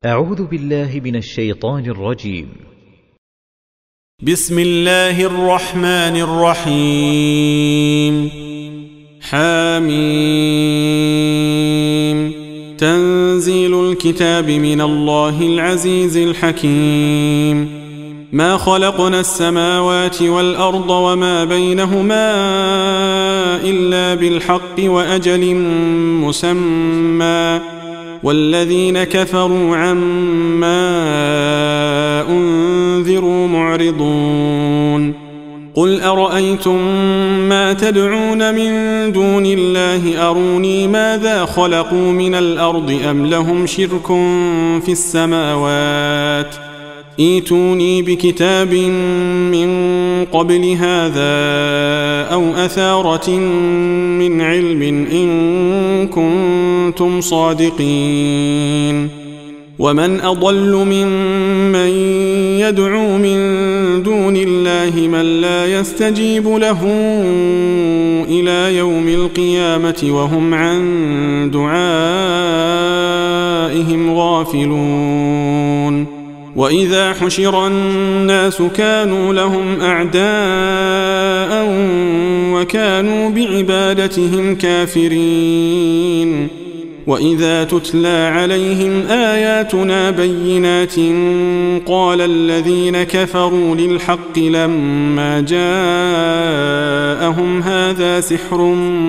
أعوذ بالله من الشيطان الرجيم. بسم الله الرحمن الرحيم. حميم. تنزيل الكتاب من الله العزيز الحكيم. ما خلقنا السماوات والأرض وما بينهما إلا بالحق وأجل مسمى، والذين كفروا عما أنذروا معرضون. قل أرأيتم ما تدعون من دون الله أروني ماذا خلقوا من الأرض أم لهم شرك في السماوات، ائتوني بكتاب من قبل هذا أو أثارة من علم إن كنتم صادقين. ومن أضل ممن يدعو من دون الله من لا يستجيب له إلى يوم القيامة وهم عن دعائهم غافلون. وإذا حشر الناس كانوا لهم أعداء وكانوا بعبادتهم كافرين. وإذا تتلى عليهم آياتنا بينات قال الذين كفروا للحق لما جاءهم هذا سحر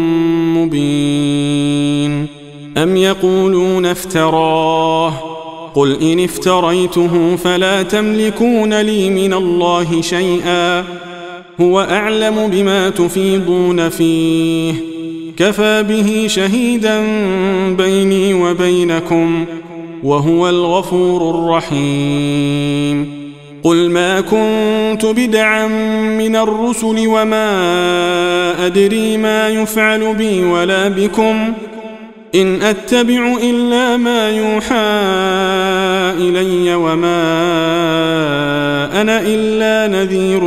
مبين. أم يقولون افتراه، قل إن افتريته فلا تملكون لي من الله شيئا، هو أعلم بما تفيضون فيه، كفى به شهيدا بيني وبينكم وهو الغفور الرحيم. قل ما كنت بدعا من الرسل وما أدري ما يفعل بي ولا بكم، إن أتبع إلا ما يوحى إلي وما أنا إلا نذير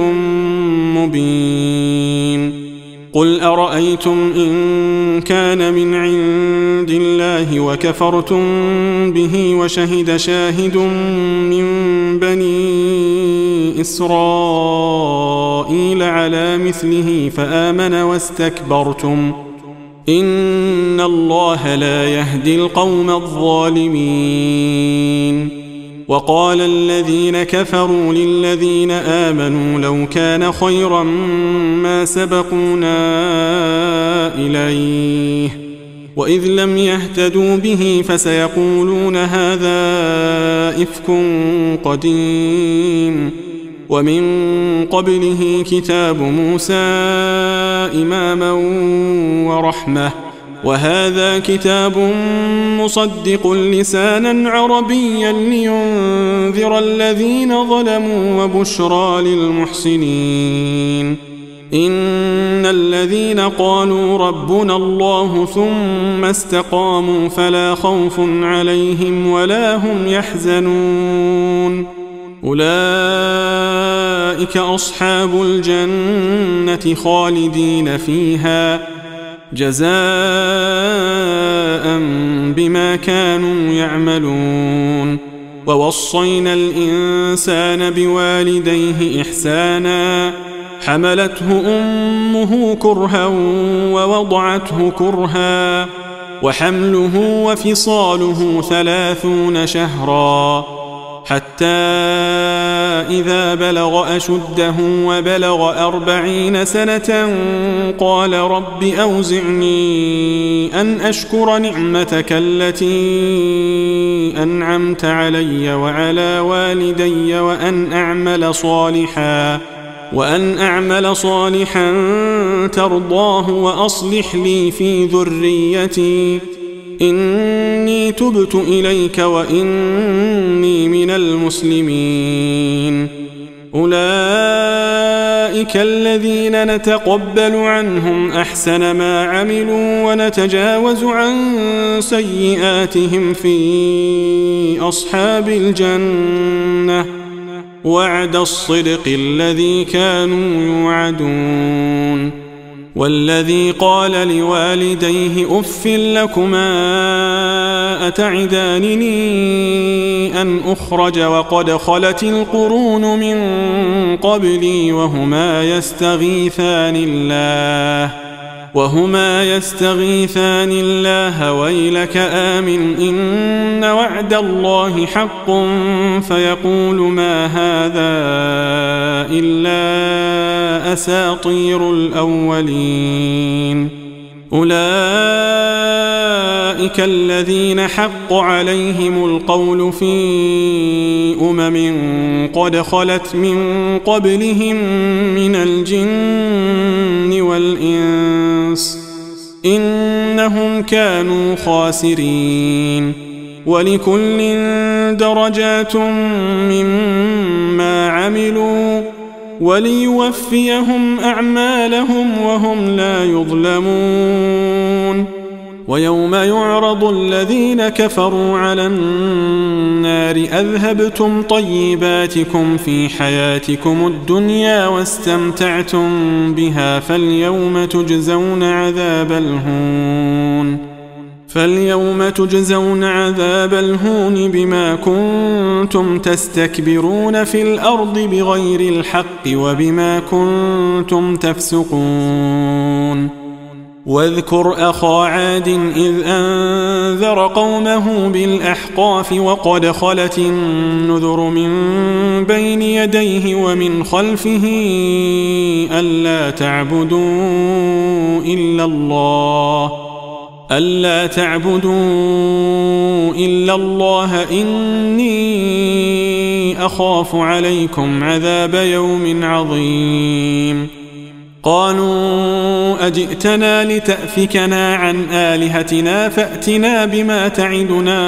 مبين. قل أرأيتم إن كان من عند الله وكفرتم به وشهد شاهد من بني إسرائيل على مثله فآمن واستكبرتم، إن الله لا يهدي القوم الظالمين. وقال الذين كفروا للذين آمنوا لو كان خيرا ما سبقونا إليه، وإذ لم يهتدوا به فسيقولون هذا إفك قديم. ومن قبله كتاب موسى إماما ورحمة، وهذا كتاب مصدق لسانا عربيا لينذر الذين ظلموا وبشرى للمحسنين. إن الذين قالوا ربنا الله ثم استقاموا فلا خوف عليهم ولا هم يحزنون، أولئك أصحاب الجنة خالدين فيها جزاء بما كانوا يعملون. ووصينا الإنسان بوالديه إحسانا، حملته أمه كرها ووضعته كرها، وحمله وفصاله 30 شهرا، حتى إذا بلغ أشده وبلغ 40 سنة قال رب أوزعني أن أشكر نعمتك التي أنعمت علي وعلى والدي وأن أعمل صالحا ترضاه وأصلح لي في ذريتي إني تبت إليك وإني من المسلمين. أولئك الذين نتقبل عنهم أحسن ما عملوا ونتجاوز عن سيئاتهم في أصحاب الجنة، وعد الصدق الذي كانوا يوعدون. والذي قال لوالديه أف لكما أتعدانني أن أخرج وقد خلت القرون من قبلي وهما يستغيثان الله ويلك آمن إن وعد الله حق فيقول ما هذا إلا أساطير الأولين أولئك الذين حق عليهم القول في قد خلت من قبلهم من الجن والإنس إنهم كانوا خاسرين ولكل درجات مما عملوا وليوفيهم أعمالهم وهم لا يظلمون ويوم يعرض الذين كفروا على النار أذهبتم طيباتكم في حياتكم الدنيا واستمتعتم بها فاليوم تجزون عذاب الهون بما كنتم تستكبرون في الأرض بغير الحق وبما كنتم تفسقون واذكر أخا عاد إذ أنذر قومه بالأحقاف وقد خلت النذر من بين يديه ومن خلفه ألا تعبدوا إلا الله إني أخاف عليكم عذاب يوم عظيم قالوا أجئتنا لتأفكنا عن آلهتنا فأتنا بما تعدنا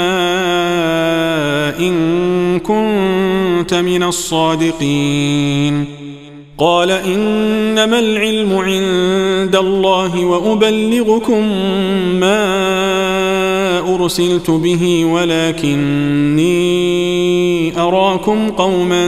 إن كنت من الصادقين قال إنما العلم عند الله وأبلغكم ما أرسلت به ولكني أراكم قوما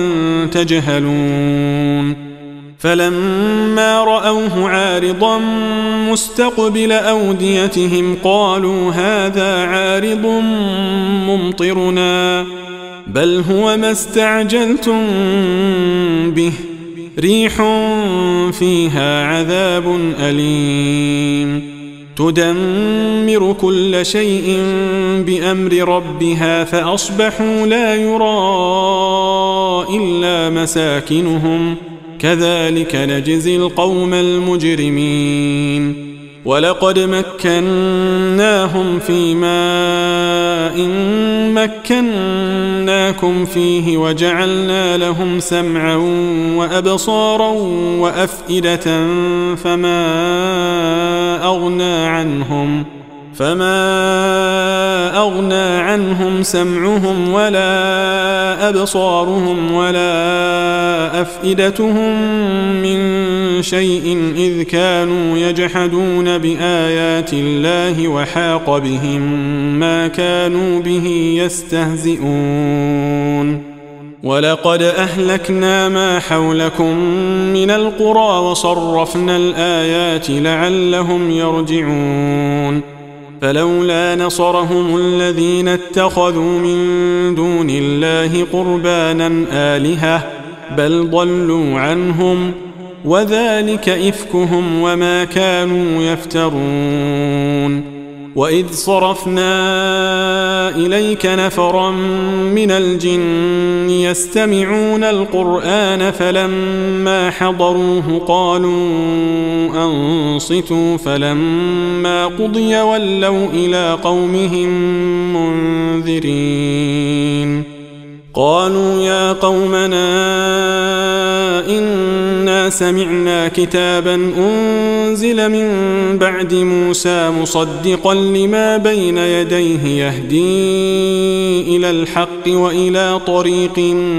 تجهلون فلما رأوه عارضا مستقبل أوديتهم قالوا هذا عارض ممطرنا بل هو ما استعجلتم به ريح فيها عذاب أليم تدمر كل شيء بأمر ربها فأصبحوا لا يرى إلا مساكنهم كذلك نجزي القوم المجرمين ولقد مكناهم في ماء مكناكم فيه وجعلنا لهم سمعا وأبصارا وأفئدة فما أغنى عنهم سمعهم ولا أبصارهم ولا أفئدتهم من شيء إذ كانوا يجحدون بآيات الله وحاق بهم ما كانوا به يستهزئون ولقد أهلكنا ما حولكم من القرى وصرفنا الآيات لعلهم يرجعون فلولا نصرهم الذين اتخذوا من دون الله قربانا آلهة بل ضلوا عنهم وذلك إفكهم وما كانوا يفترون وإذ صرفنا إليك نفرا من الجن يستمعون القرآن فلما حضروه قالوا أنصتوا فلما قضي ولوا إلى قومهم منذرين قالوا يا قومنا إنا سمعنا كتابا أنزل من بعد موسى مصدقا لما بين يديه يهدي إلى الحق وإلى طريق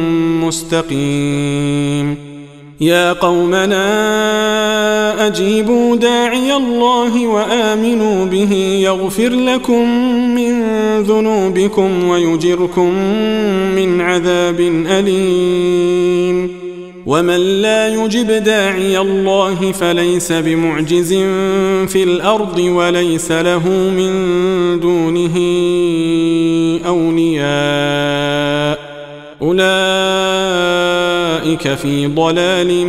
مستقيم يا قومنا أجيبوا داعي الله وآمنوا به يغفر لكم من ذنوبكم ويجركم من عذاب أليم ومن لا يجب داعي الله فليس بمعجز في الأرض وليس له من دونه أولياء أولئك في ضلال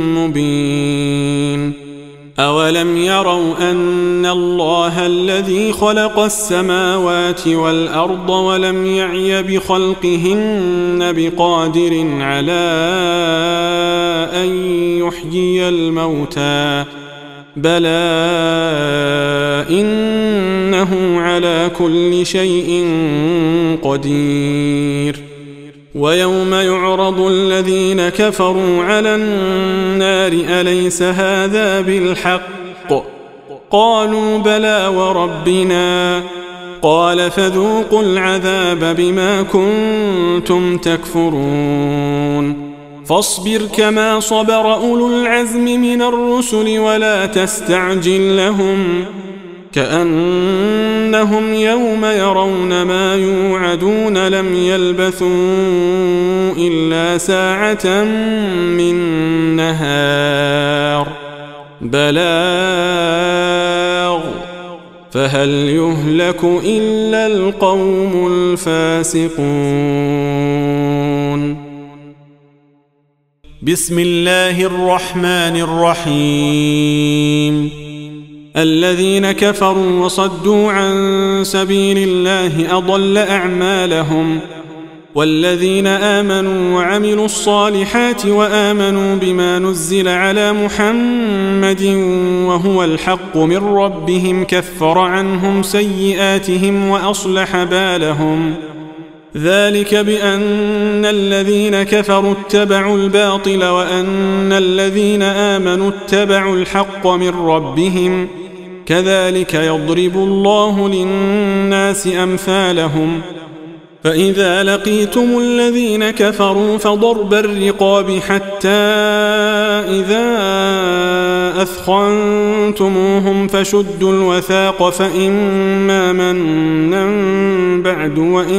مبين. أولم يروا أن الله الذي خلق السماوات والأرض ولم يعي بخلقهن بقادر على أن يحيي الموتى بلى إنه على كل شيء قدير. ويوم يعرض الذين كفروا على النار أليس هذا بالحق؟ قالوا بلى وربنا. قال فذوقوا العذاب بما كنتم تكفرون. فاصبر كما صبر أولو العزم من الرسل ولا تستعجل لهم كأنهم يوم يرون ما يوعدون لم يلبثوا إلا ساعة من نهار بلاغ فهل يهلك إلا القوم الفاسقون. بسم الله الرحمن الرحيم. الذين كفروا وصدوا عن سبيل الله أضل أعمالهم والذين آمنوا وعملوا الصالحات وآمنوا بما نزل على محمد وهو الحق من ربهم كفر عنهم سيئاتهم وأصلح بالهم ذلك بأن الذين كفروا اتبعوا الباطل وأن الذين آمنوا اتبعوا الحق من ربهم كذلك يضرب الله للناس أمثالهم. فإذا لقيتم الذين كفروا فضرب الرقاب حتى إذا أثخنتموهم فشدوا الوثاق فإما منا بعد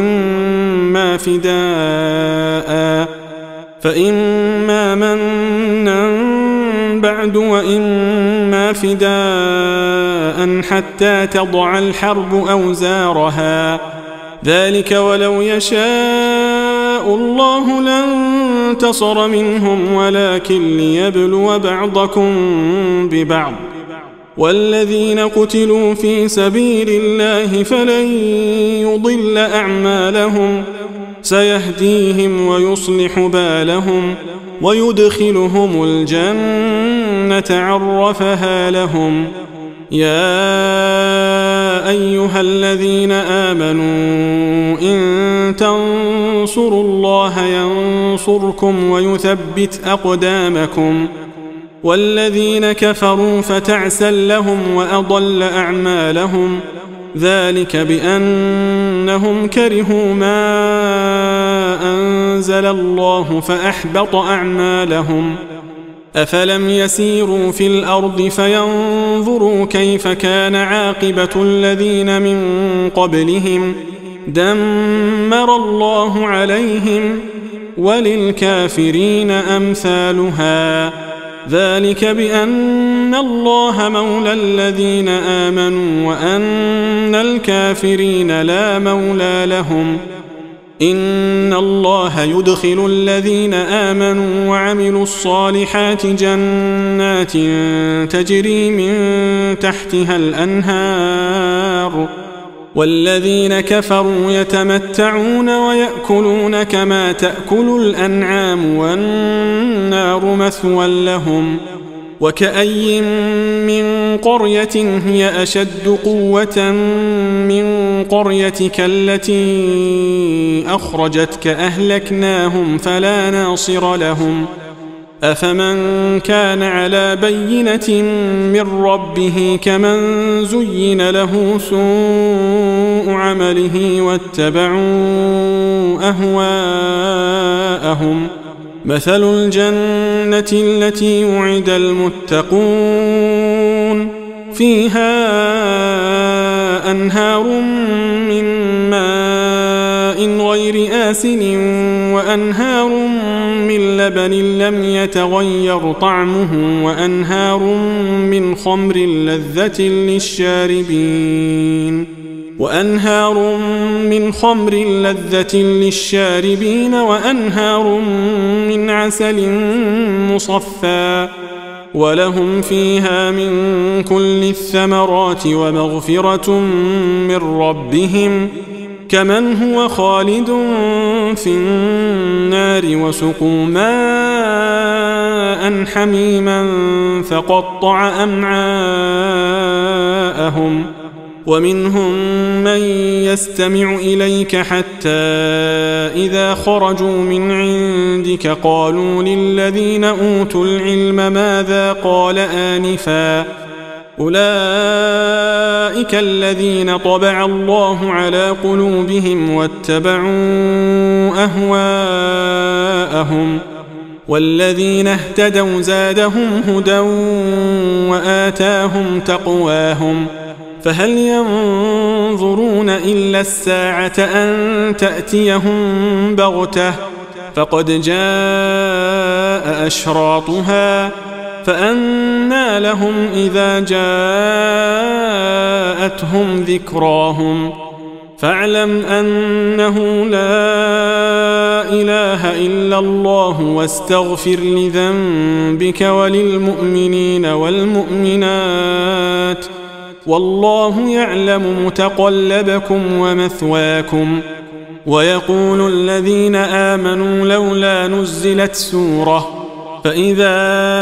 وإما فداء حتى تضع الحرب أوزارها ذلك ولو يشاء الله لانتصر منهم ولكن ليبلو بعضكم ببعض والذين قتلوا في سبيل الله فلن يضل أعمالهم سيهديهم ويصلح بالهم ويدخلهم الجنة عرفها لهم. يا أيها الذين آمنوا إن تنصروا الله ينصركم ويثبت أقدامكم والذين كفروا فتعسا لهم وأضل أعمالهم ذلك بأنهم كرهوا ما أنزل الله فأحبط أعمالهم. أفلم يسيروا في الأرض فينظروا كيف كان عاقبة الذين من قبلهم دمر الله عليهم وللكافرين أمثالها ذلك بأن الله مولى الذين آمنوا وأن الكافرين لا مولى لهم. إن الله يدخل الذين آمنوا وعملوا الصالحات جنات تجري من تحتها الأنهار والذين كفروا يتمتعون ويأكلون كما تأكل الأنعام والنار مثوى لهم. وكأي من قرية هي أشد قوة من قريتك التي أخرجتك أهلكناهم فلا ناصر لهم. أفمن كان على بينة من ربه كمن زين له سوء عمله واتبعوا أهواءهم مثل الجنة التي وعد المتقون فيها أنهار من ماء غير آسن وأنهار من لبن لم يتغير طعمه وأنهار من خمر لذة للشاربين وأنهار من خمر لذة للشاربين وأنهار من عسل مصفى ولهم فيها من كل الثمرات ومغفرة من ربهم كمن هو خالد في النار وسقوا ماء حميما فقطع أمعاءهم ومنهم من يستمع إليك حتى إذا خرجوا من عندك قالوا للذين أوتوا العلم ماذا قال آنفا أولئك الذين طبع الله على قلوبهم واتبعوا أهواءهم والذين اهتدوا زادهم هدى وآتاهم تقواهم فهل ينظرون إلا الساعة أن تأتيهم بغتة فقد جاء أشراطها فأنى لهم إذا جاءتهم ذكراهم فاعلم أنه لا إله إلا الله واستغفر لذنبك وللمؤمنين والمؤمنات والله يعلم متقلبكم ومثواكم ويقول الذين آمنوا لولا نزلت سورة فإذا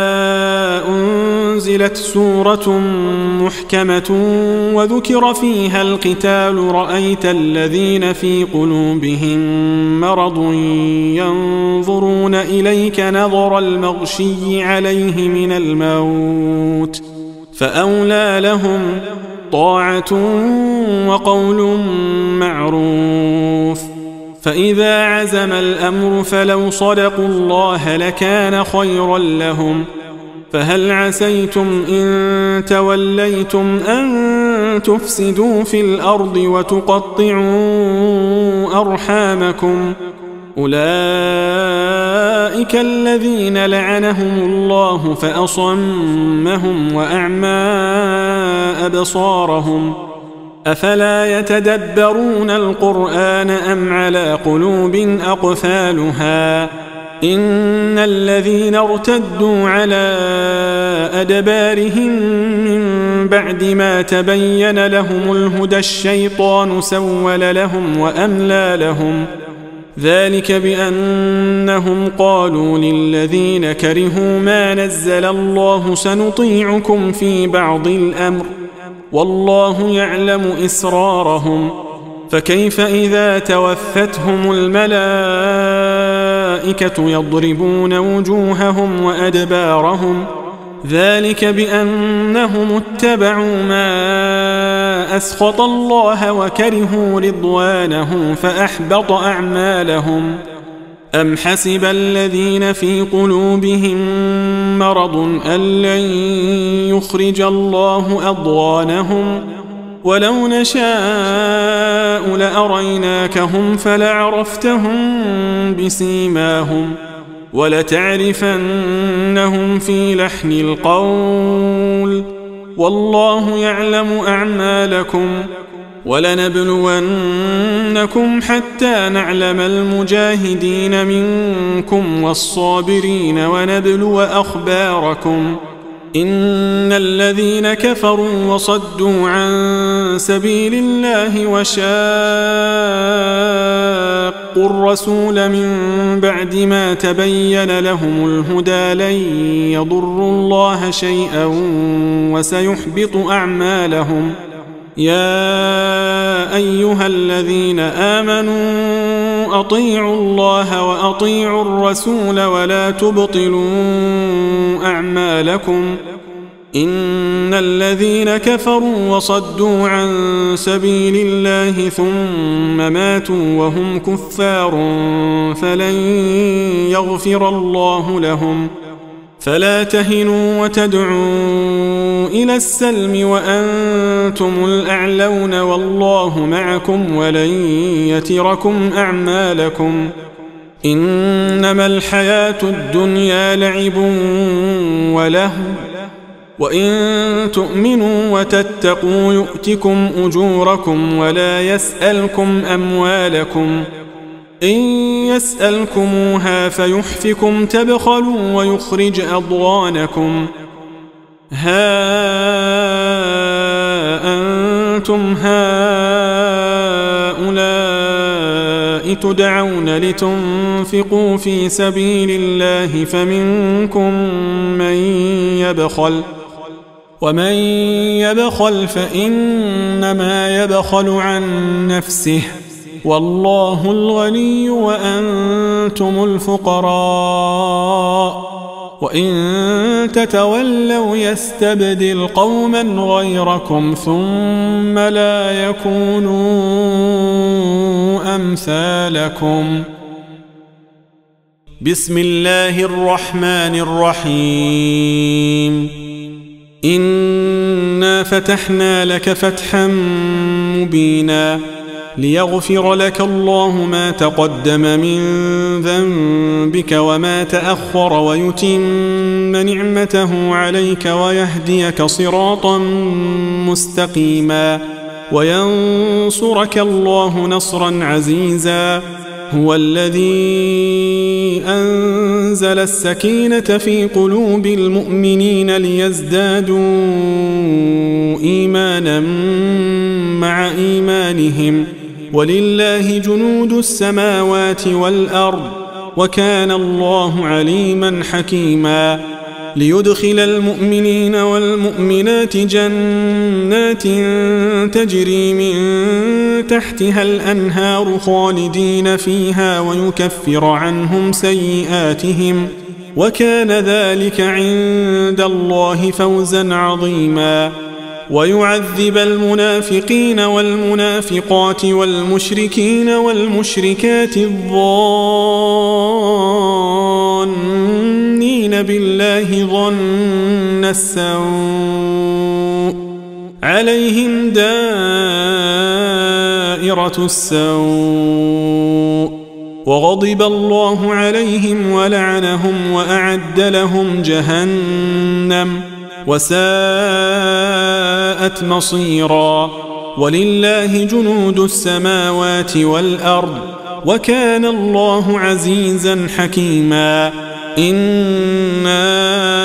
أنزلت سورة محكمة وذكر فيها القتال رأيت الذين في قلوبهم مرض ينظرون إليك نظر المغشي عليه من الموت فأولى لهم طاعة وقول معروف فإذا عزم الأمر فلو صدقوا الله لكان خيرا لهم فهل عسيتم إن توليتم أن تفسدوا في الأرض وتقطعوا أرحامكم أولئك الذين لعنهم الله فأصمهم وأعمى أبصارهم أفلا يتدبرون القرآن أم على قلوب أقفالها إن الذين ارتدوا على أدبارهم من بعد ما تبين لهم الهدى الشيطان سول لهم وأملى لهم ذلك بأنهم قالوا للذين كرهوا ما نزل الله سنطيعكم في بعض الأمر والله يعلم إسرارهم فكيف إذا توفتهم الملائكة يضربون وجوههم وأدبارهم ذلك بأنهم اتبعوا ما أسخط الله وكرهوا رضوانه فأحبط أعمالهم أم حسب الذين في قلوبهم مرض أن لن يخرج الله أضغانهم ولو نشاء لأريناكهم فلعرفتهم بسيماهم ولتعرفنهم في لحن القول والله يعلم أعمالكم ولنبلونكم حتى نعلم المجاهدين منكم والصابرين ونبلو أخباركم إن الذين كفروا وصدوا عن سبيل الله وشاقوا الرسول من بعد ما تبين لهم الهدى لن يضروا الله شيئا وسيحبط أعمالهم يا أيها الذين آمنوا أطيعوا الله وأطيعوا الرسول ولا تبطلوا أعمالكم إن الذين كفروا وصدوا عن سبيل الله ثم ماتوا وهم كفار فلن يغفر الله لهم فلا تهنوا وتدعوا إلى السلم وأنتم الأعلون والله معكم ولن يتركم أعمالكم إنما الحياة الدنيا لعب ولهو وإن تؤمنوا وتتقوا يؤتكم أجوركم ولا يسألكم أموالكم إن يسألكموها فيحفكم تبخلوا ويخرج أضغانكم ها أنتم هؤلاء تدعون لتنفقوا في سبيل الله فمنكم من يبخل ومن يبخل فإنما يبخل عن نفسه والله الغني وأنتم الفقراء وإن تتولوا يستبدل قوما غيركم ثم لا يكونوا أمثالكم. بسم الله الرحمن الرحيم. إنا فتحنا لك فتحا مبينا ليغفر لك الله ما تقدم من ذنبك وما تأخر ويتم نعمته عليك ويهديك صراطا مستقيما وينصرك الله نصرا عزيزا. هو الذي أنزل السكينة في قلوب المؤمنين ليزدادوا إيمانا مع إيمانهم ولله جنود السماوات والأرض وكان الله عليما حكيما. ليدخل المؤمنين والمؤمنات جنات تجري من تحتها الأنهار خالدين فيها ويكفر عنهم سيئاتهم وكان ذلك عند الله فوزا عظيما. ويعذب المنافقين والمنافقات والمشركين والمشركات الظانين بالله ظن السوء عليهم دائرة السوء وغضب الله عليهم ولعنهم وأعد لهم جهنم وساءت مصيرا. ولله جنود السماوات والأرض وكان الله عزيزا حكيما. إنا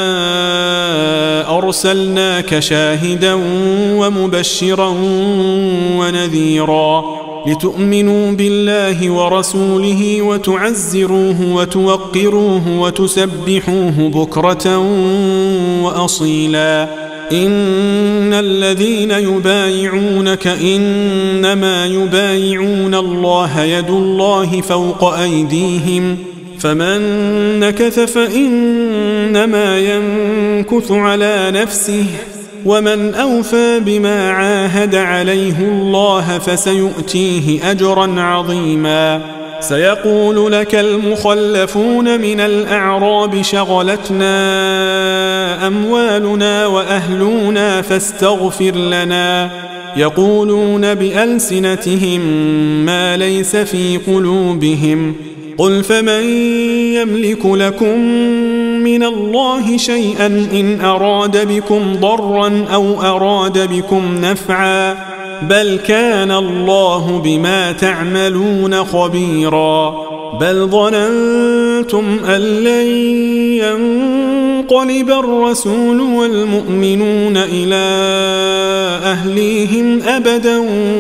أرسلناك شاهدا ومبشرا ونذيرا لتؤمنوا بالله ورسوله وتعزروه وتوقروه وتسبحوه بكرة وأصيلا. إن الذين يبايعونك إنما يبايعون الله يد الله فوق أيديهم فمن نكث فإنما ينكث على نفسه ومن أوفى بما عاهد عليه الله فسيؤتيه أجرا عظيما. سيقول لك المخلفون من الأعراب شغلتنا أموالنا وأهلنا فاستغفر لنا يقولون بألسنتهم ما ليس في قلوبهم قل فمن يملك لكم من الله شيئا إن أراد بكم ضرا أو أراد بكم نفعا بل كان الله بما تعملون خبيرا. بل ظننتم أن لن ينقلب الرسول والمؤمنون إلى أهليهم أبدا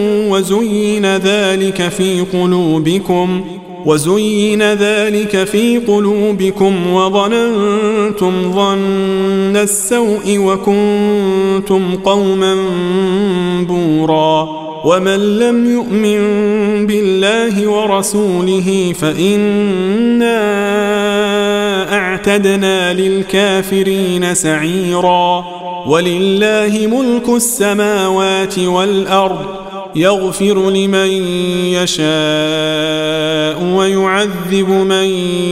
وزين ذلك في قلوبكم وظننتم ظن السوء وكنتم قوما بورا. ومن لم يؤمن بالله ورسوله فإنا أعتدنا للكافرين سعيرا. ولله ملك السماوات والأرض يغفر لمن يشاء ويعذب من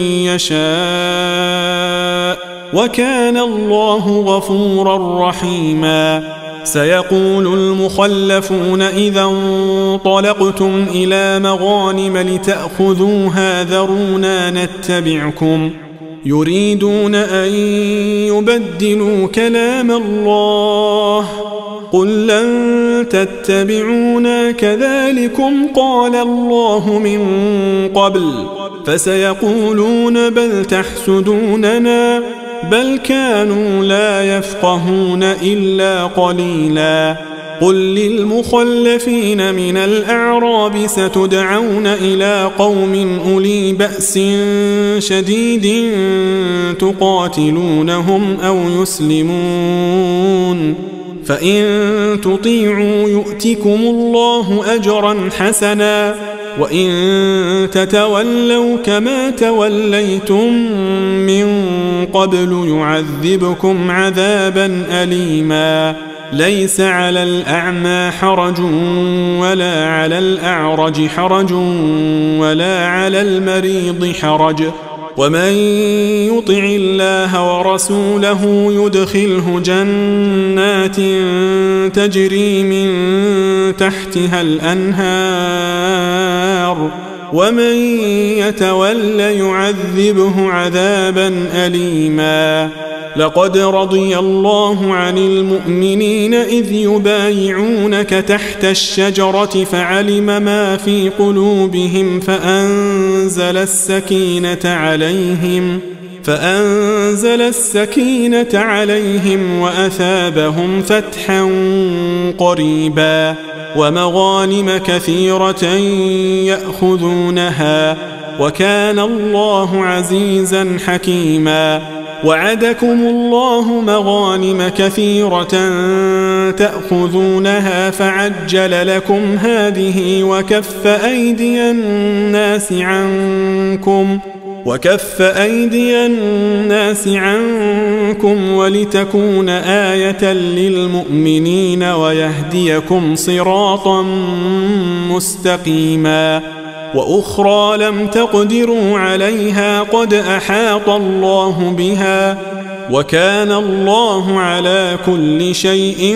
يشاء وكان الله غفورا رحيما. سيقول المخلفون إذا انطلقتم إلى مغانم لتأخذوها ذرونا نتبعكم يريدون أن يبدلوا كلام الله قل لن تتبعونا كذلكم قال الله من قبل فسيقولون بل تحسدوننا بل كانوا لا يفقهون إلا قليلا قل للمخلفين من الأعراب ستدعون إلى قوم أولي بأس شديد تقاتلونهم أو يسلمون فإن تطيعوا يؤتكم الله أجرا حسنا وإن تتولوا كما توليتم من قبل يعذبكم عذابا أليما ليس على الأعمى حرج ولا على الأعرج حرج ولا على المريض حرج ومن يطع الله ورسوله يدخله جنات تجري من تحتها الأنهار ومن يتول يعذبه عذابا أليما لقد رضي الله عن المؤمنين إذ يبايعونك تحت الشجرة فعلم ما في قلوبهم فأنزل السكينة عليهم وأثابهم فتحا قريبا ومغانم كثيرة يأخذونها وكان الله عزيزا حكيما وعدكم الله مغانم كثيرة تأخذونها فعجل لكم هذه وكف أيدي الناس عنكم ولتكون آية للمؤمنين ويهديكم صراطا مستقيما وأخرى لم تقدروا عليها قد أحاط الله بها وكان الله على كل شيء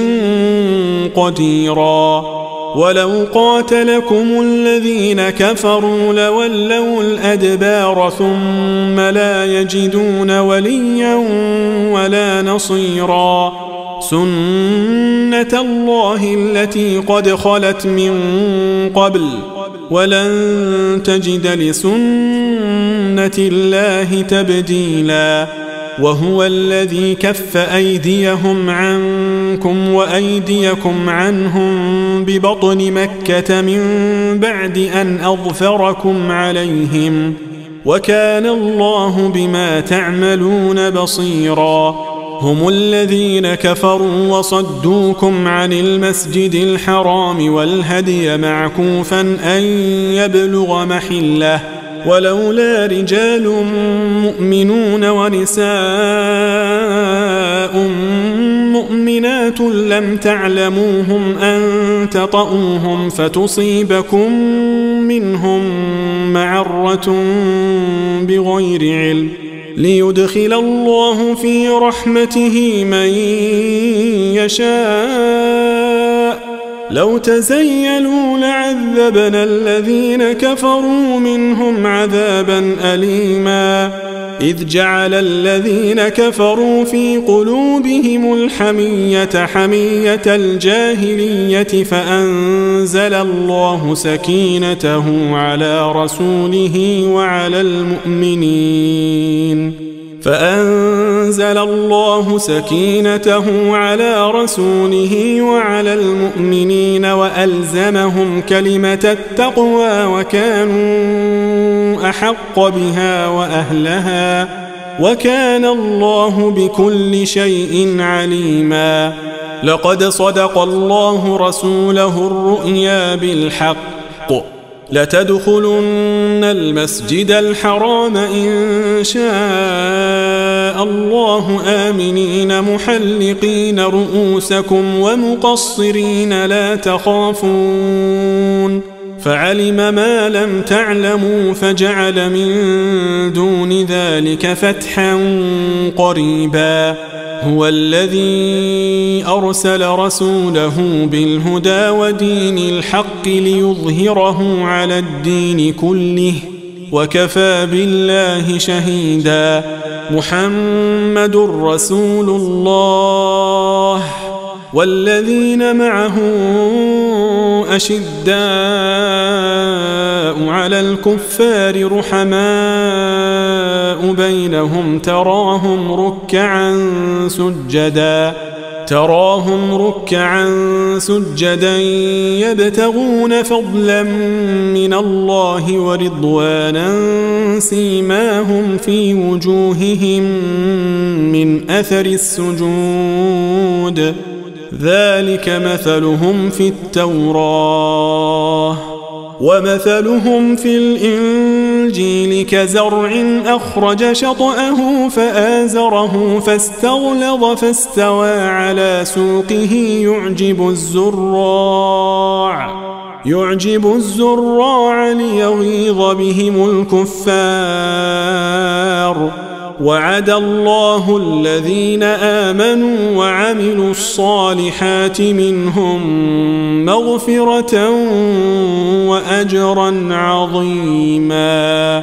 قديرا ولو قاتلكم الذين كفروا لولوا الأدبار ثم لا يجدون وليا ولا نصيرا سنة الله التي قد خلت من قبل ولن تجد لسنة الله تبديلا وهو الذي كف أيديهم عنكم وأيديكم عنهم ببطن مكة من بعد أن أظفركم عليهم وكان الله بما تعملون بصيرا هم الذين كفروا وصدوكم عن المسجد الحرام والهدي معكوفا أن يبلغ محله ولولا رجال مؤمنون ونساء مؤمنات لم تعلموهم أن تطؤوهم فتصيبكم منهم معرة بغير علم ليدخل الله في رحمته من يشاء لو تزيلوا لعذبنا الذين كفروا منهم عذابا أليما إذ جعل الذين كفروا في قلوبهم الحمية حمية الجاهلية فأنزل الله سكينته على رسوله وعلى المؤمنين وألزمهم كلمة التقوى وكانوا أحق بها وأهلها وكان الله بكل شيء عليما لقد صدق الله رسوله الرؤيا بالحق لتدخلن المسجد الحرام إن شاء الله آمنين محلقين رؤوسكم ومقصرين لا تخافون فعلم ما لم تعلموا فجعل من دون ذلك فتحا قريبا هو الذي أرسل رسوله بالهدى ودين الحق ليظهره على الدين كله وكفى بالله شهيدا. محمد رسول الله والذين معه أشداء على الكفار رحماء بينهم تراهم ركعا سجدا يبتغون فضلا من الله ورضوانا سيماهم في وجوههم من أثر السجود ذلك مثلهم في التوراة ومثلهم في الإنجيل كزرع أخرج شطأه فآزره فاستغلظ فاستوى على سوقه يعجب الزراع ليغيظ بهم الكفار. وعد الله الذين آمنوا وعملوا الصالحات منهم مغفرة وأجرا عظيما.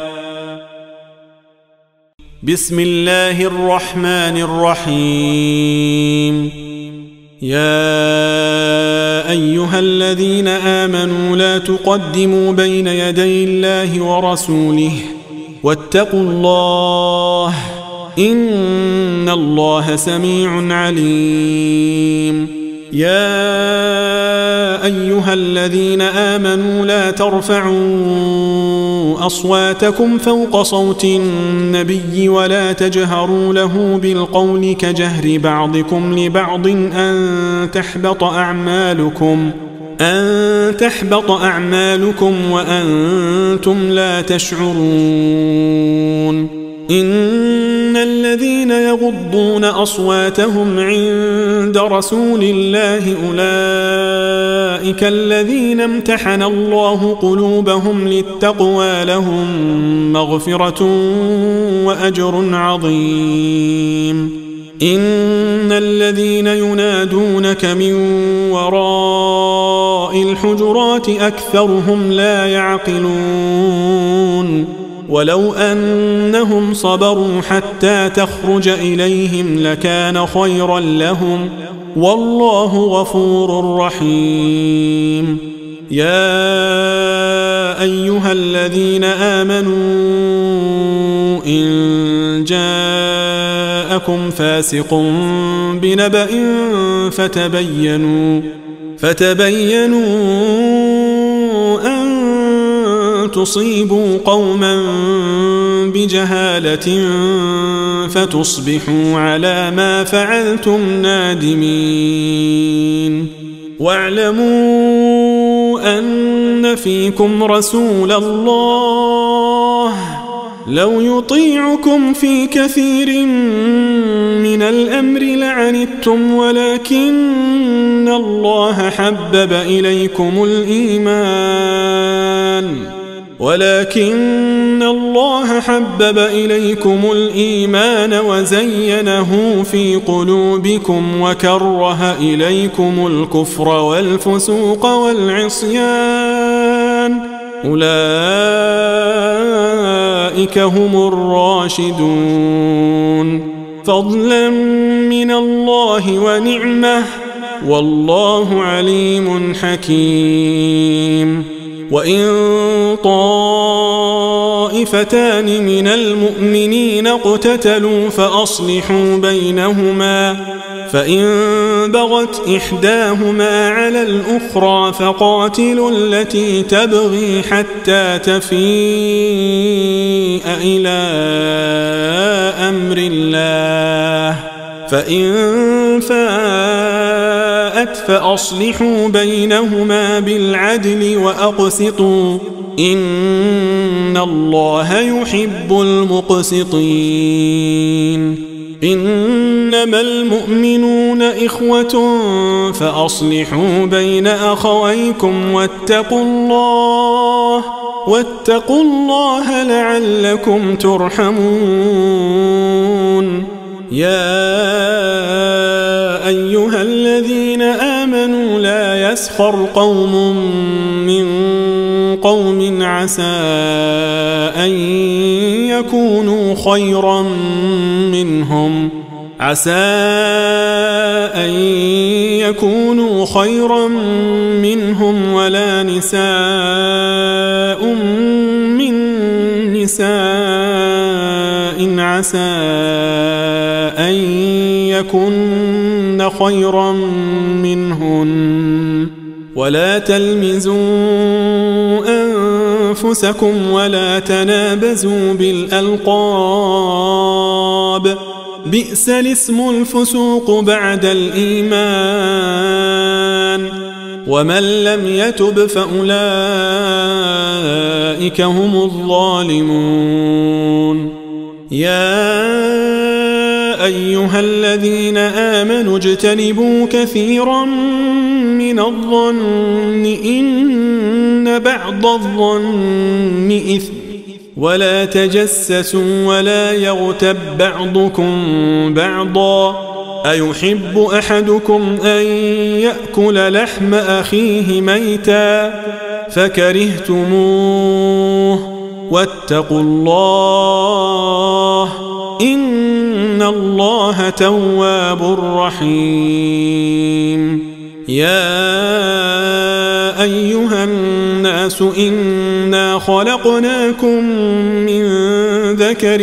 بسم الله الرحمن الرحيم. يا أيها الذين آمنوا لا تقدموا بين يدي الله ورسوله واتقوا الله إن الله سميع عليم. يا أيها الذين آمنوا لا ترفعوا أصواتكم فوق صوت النبي ولا تجهروا له بالقول كجهر بعضكم لبعض أن تحبط أعمالكم وأنتم لا تشعرون. إن الذين يغضون أصواتهم عند رسول الله أولئك الذين امتحن الله قلوبهم للتقوى لهم مغفرة وأجر عظيم. إن الذين ينادونك من وراء الحجرات أكثرهم لا يعقلون. ولو أنهم صبروا حتى تخرج إليهم لكان خيرا لهم والله غفور رحيم. يا أيها الذين آمنوا إن جاءكم فاسق بنبأ فتبينوا أن تصيبوا قوما بجهالة فتصبحوا على ما فعلتم نادمين. واعلموا أن فيكم رسول الله لو يطيعكم في كثير من الأمر لعنتم ولكن الله حبب إليكم الإيمان وزينه في قلوبكم وكره إليكم الكفر والفسوق والعصيان أولئك هم الراشدون فضلا من الله ونعمة والله عليم حكيم. وإن طائفتان من المؤمنين اقتتلوا فأصلحوا بينهما فإن بغت إحداهما على الأخرى فقاتلوا التي تبغي حتى تفيء إلى أمر الله فإن فاءت فأصلحوا بينهما بالعدل وأقسطوا إن الله يحب المقسطين. إنما المؤمنون إخوة فأصلحوا بين أخويكم واتقوا الله لعلكم ترحمون. يا أيها الذين آمنوا لا يسخر قوم من قوم عسى أن يكونوا خيرا منهم ولا نساء من نساء عسى أن يكن خيرا منهن ولا تلمزوا أنفسكم ولا تنابزوا بالألقاب بئس الاسم الفسوق بعد الإيمان ومن لم يتب فأولئك هم الظالمون يا أيها الذين آمنوا اجتنبوا كثيرا من الظن إن بعض الظن إثم ولا تجسسوا ولا يغتب بعضكم بعضا أيحب أحدكم أن يأكل لحم أخيه ميتا فكرهتموه واتقوا الله إن الله تواب رحيم يا أيها الناس إنا خلقناكم من ذكر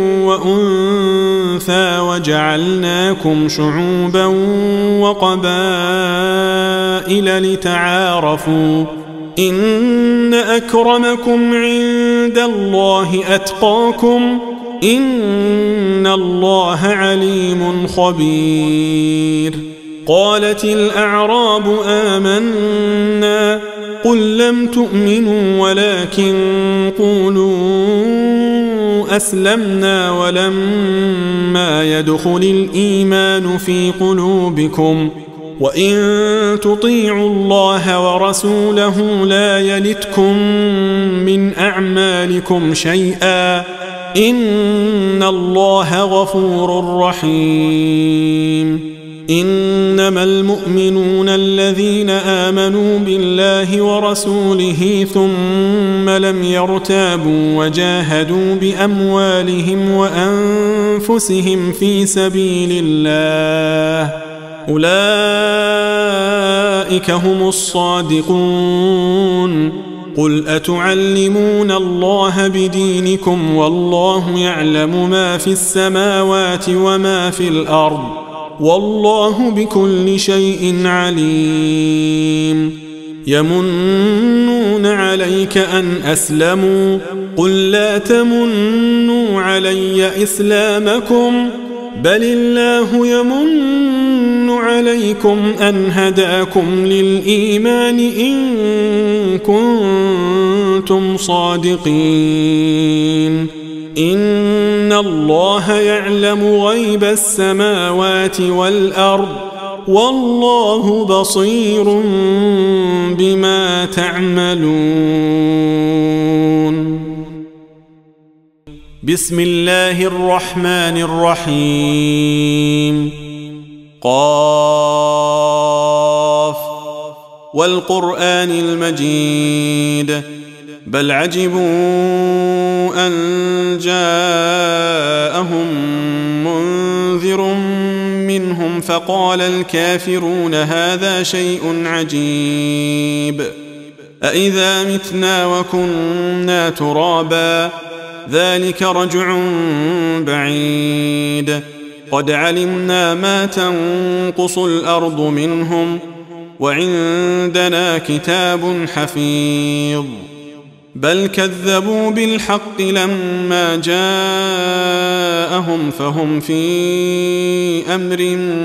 وأنثى وجعلناكم شعوبا وقبائل لتعارفوا إن أكرمكم عند الله أتقاكم إن الله عليم خبير قالت الأعراب آمنا قل لم تؤمنوا ولكن قولوا أسلمنا ولما يدخل الإيمان في قلوبكم وإن تطيعوا الله ورسوله لا يلتكم من أعمالكم شيئا إن الله غفور رحيم إنما المؤمنون الذين آمنوا بالله ورسوله ثم لم يرتابوا وجاهدوا بأموالهم وأنفسهم في سبيل الله أولئك هم الصادقون قل أتعلمون الله بدينكم والله يعلم ما في السماوات وما في الأرض والله بكل شيء عليم يمنون عليك أن أسلموا قل لا تمنوا علي إسلامكم بل الله يمن عليكم أن هداكم للإيمان إن كنتم صادقين إن الله يعلم غيب السماوات والأرض والله بصير بما تعملون بسم الله الرحمن الرحيم قاف والقرآن المجيد بل عجبوا أن جاءهم منذر منهم فقال الكافرون هذا شيء عجيب أإذا متنا وكنا ترابا ذلك رجع بعيد قد علمنا ما تنقص الأرض منهم وعندنا كتاب حفيظ بل كذبوا بالحق لما جاءهم فهم في أمر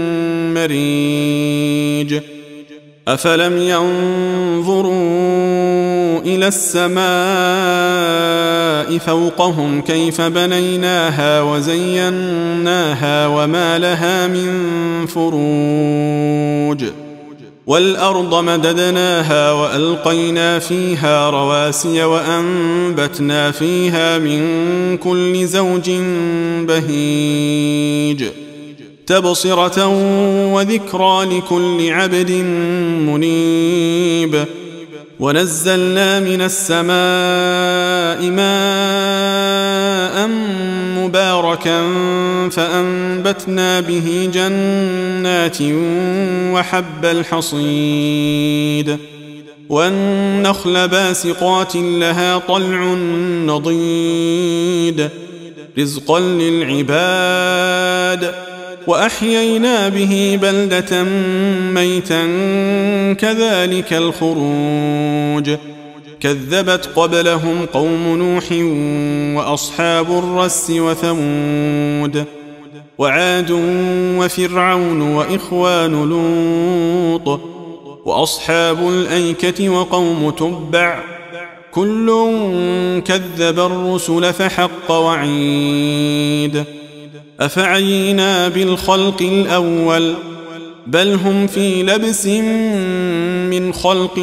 مريج أفلم ينظروا إلى السماء فوقهم كيف بنيناها وزيناها وما لها من فروج والأرض مددناها وألقينا فيها رواسي وأنبتنا فيها من كل زوج بهيج تبصرة وذكرى لكل عبد منيب ونزلنا من السماء ماء مباركا فأنبتنا به جنات وحب الحصيد والنخل باسقات لها طلع نضيد رزقا للعباد وأحيينا به بلدة ميتا كذلك الخروج كذبت قبلهم قوم نوح وأصحاب الرس وثمود وعاد وفرعون وإخوان لوط وأصحاب الأيكة وقوم تبع كل كذب الرسل فحق وعيد أفعينا بالخلق الأول بل هم في لبس من خلق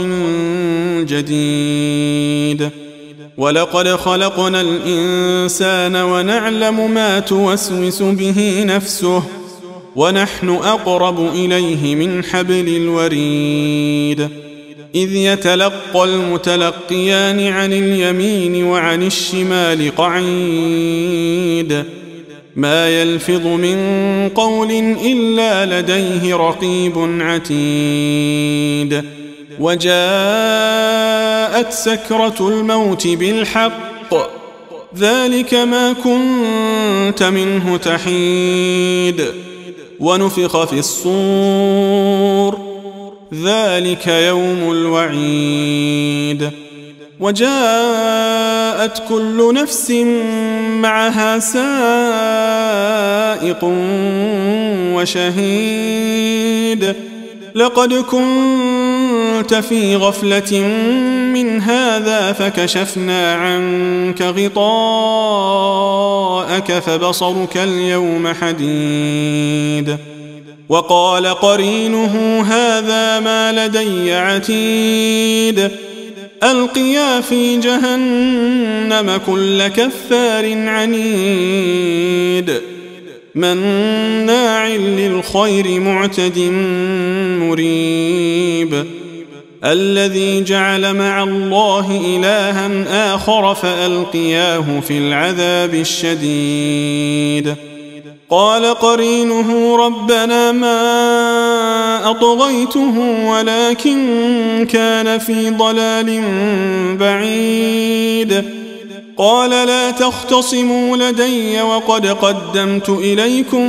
جديد ولقد خلقنا الإنسان ونعلم ما توسوس به نفسه ونحن أقرب إليه من حبل الوريد إذ يتلقى المتلقيان عن اليمين وعن الشمال قعيد ما يلفظ من قول إلا لديه رقيب عتيد وجاءت سكرة الموت بالحق ذلك ما كنت منه تحيد ونفخ في الصور ذلك يوم الوعيد وجاءت كل نفس معها سائق وشهيد لقد كنت في غفلة من هذا فكشفنا عنك غطاءك فبصرك اليوم حديد وقال قرينه هذا ما لدي عتيد ألقيا في جهنم كل كفار عنيد مناع للخير معتد مريب الذي جعل مع الله إلها آخر فألقياه في العذاب الشديد قال قرينه ربنا ما أطغيته ولكن كان في ضلال بعيد قال لا تختصموا لدي وقد قدمت إليكم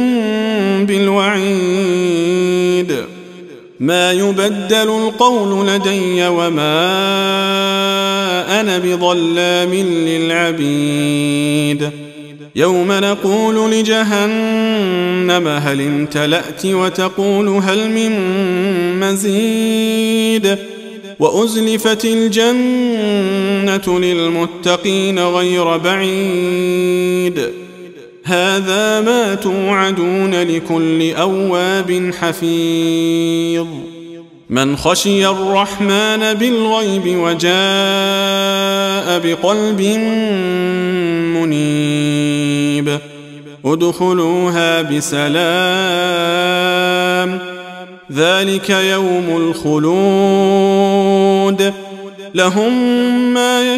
بالوعيد ما يبدل القول لدي وما أنا بظلام للعبيد يوم نقول لجهنم هل امتلأت وتقول هل من مزيد وأزلفت الجنة للمتقين غير بعيد هذا ما توعدون لكل أواب حفيظ من خشي الرحمن بالغيب وجاء بقلب منيب ادخلوها بسلام ذلك يوم الخلود لهم ما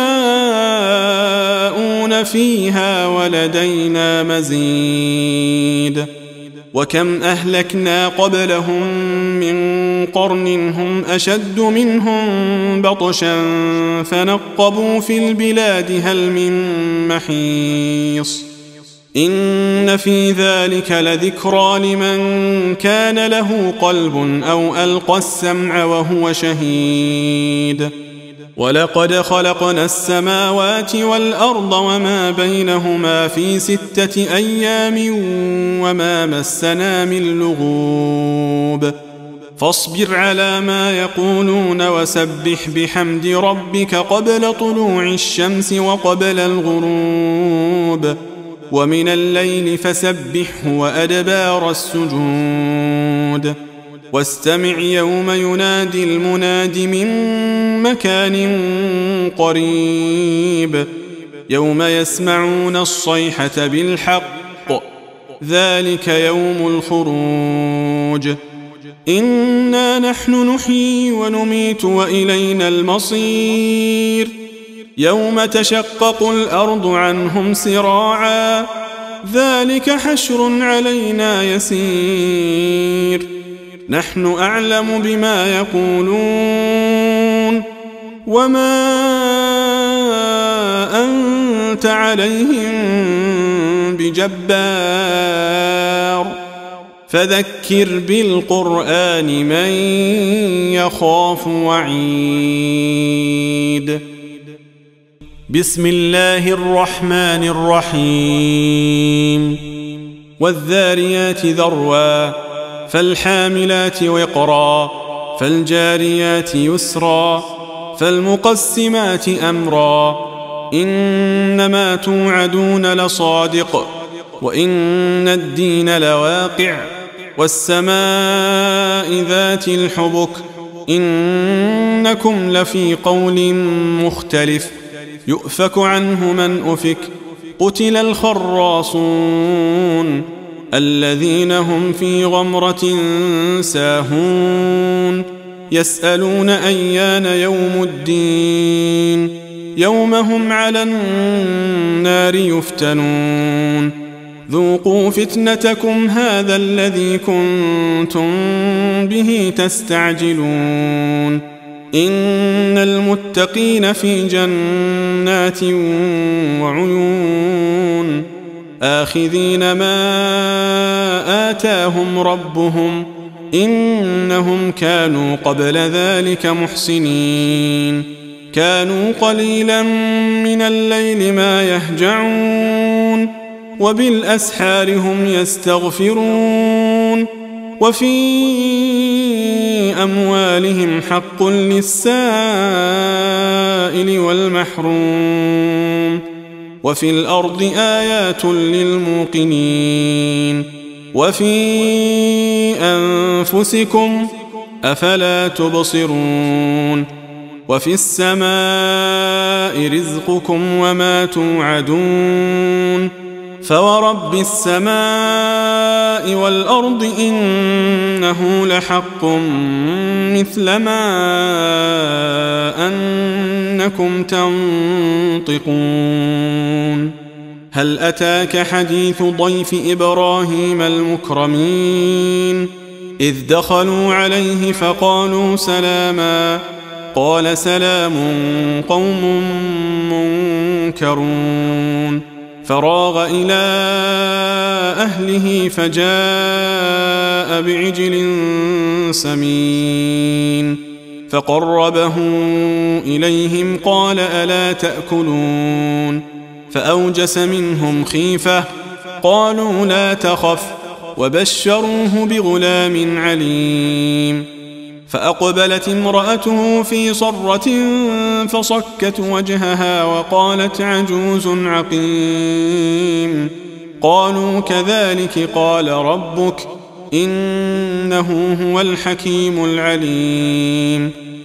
يشاءون فيها ولدينا مزيد وكم أهلكنا قبلهم من قرن هم أشد منهم بطشا فنقبوا في البلاد هل من محيص إن في ذلك لذكرى لمن كان له قلب أو ألقى السمع وهو شهيد ولقد خلقنا السماوات والأرض وما بينهما في 6 أيام وما مسنا من لغوب فاصبر على ما يقولون وسبح بحمد ربك قبل طلوع الشمس وقبل الغروب ومن الليل فسبحه وأدبار السجود واستمع يوم ينادي المناد من مكان قريب يوم يسمعون الصيحة بالحق ذلك يوم الخروج إنا نحن نحيي ونميت وإلينا المصير يوم تشقق الأرض عنهم سراعا ذلك حشر علينا يسير نحن أعلم بما يقولون وما أنت عليهم بجبار فذكر بالقرآن من يخاف وعيد بسم الله الرحمن الرحيم والذاريات ذروا فالحاملات وقرا فالجاريات يسرا فالمقسمات أمرا إنما توعدون لصادق وإن الدين لواقع والسماء ذات الحبك إنكم لفي قول مختلف يؤفك عنه من أفك قتل الخراصون الذين هم في غمرة ساهون يسألون أيان يوم الدين يوم هم على النار يفتنون ذوقوا فتنتكم هذا الذي كنتم به تستعجلون إن المتقين في جنات وعيون آخذين ما آتاهم ربهم إنهم كانوا قبل ذلك محسنين كانوا قليلا من الليل ما يهجعون وبالأسحار هم يستغفرون وفي أموالهم حق للسائل والمحروم وفي الأرض آيات للموقنين وفي أنفسكم أفلا تبصرون وفي السماء رزقكم وما توعدون فورب السماء والأرض إنه لحق مثل ما أنكم تنطقون هل أتاك حديث ضيف إبراهيم المكرمين إذ دخلوا عليه فقالوا سلاما قال سلام قوم منكرون فراغ إلى أهله فجاء بعجل سمين فقربه إليهم قال ألا تأكلون فأوجس منهم خيفة قالوا لا تخف وبشروه بغلام عليم فأقبلت امرأته في صرة فصكت وجهها وقالت عجوز عقيم قالوا كذلك قال ربك إنه هو الحكيم العليم